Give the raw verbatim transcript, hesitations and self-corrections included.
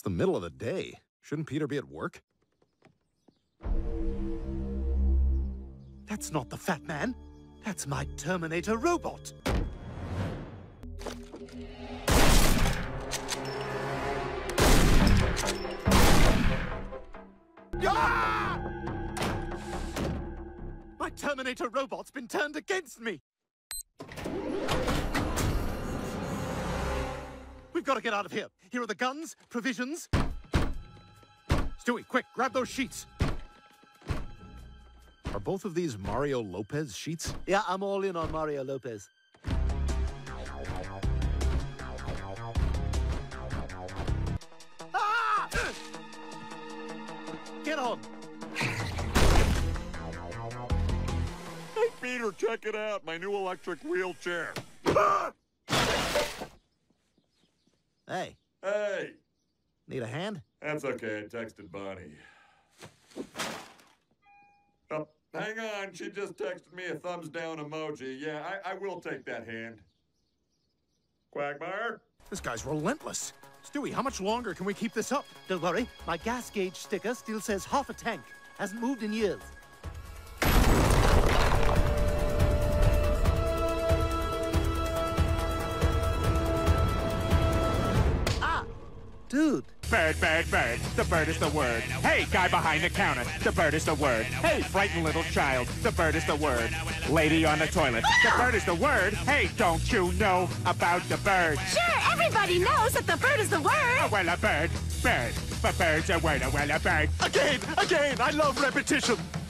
the middle of the day. Shouldn't Peter be at work? That's not the Fat Man. That's my Terminator robot. Ah! My Terminator robot's been turned against me. We've got to get out of here. Here are the guns, provisions. Stewie, quick, grab those sheets. Are both of these Mario Lopez sheets? Yeah, I'm all in on Mario Lopez. Ah! Get on. Hey, Peter, check it out. My new electric wheelchair. Hey. Hey. Need a hand? That's okay. I texted Bonnie. Oh, hang on. She just texted me a thumbs down emoji. Yeah, I, I will take that hand. Quagmire? This guy's relentless. Stewie, how much longer can we keep this up? Don't worry. My gas gauge sticker still says half a tank. Hasn't moved in years. Dude. Bird, bird, bird. The bird is the word. Hey, guy behind the counter. The bird is the word. Hey, frightened little child. The bird is the word. Lady on the toilet. The bird is the word. Hey, don't you know about the bird? Sure, everybody knows that the bird is the word. Oh, well, a bird. Bird. But bird's a word. Oh, well, a bird. Again, again, I love repetition.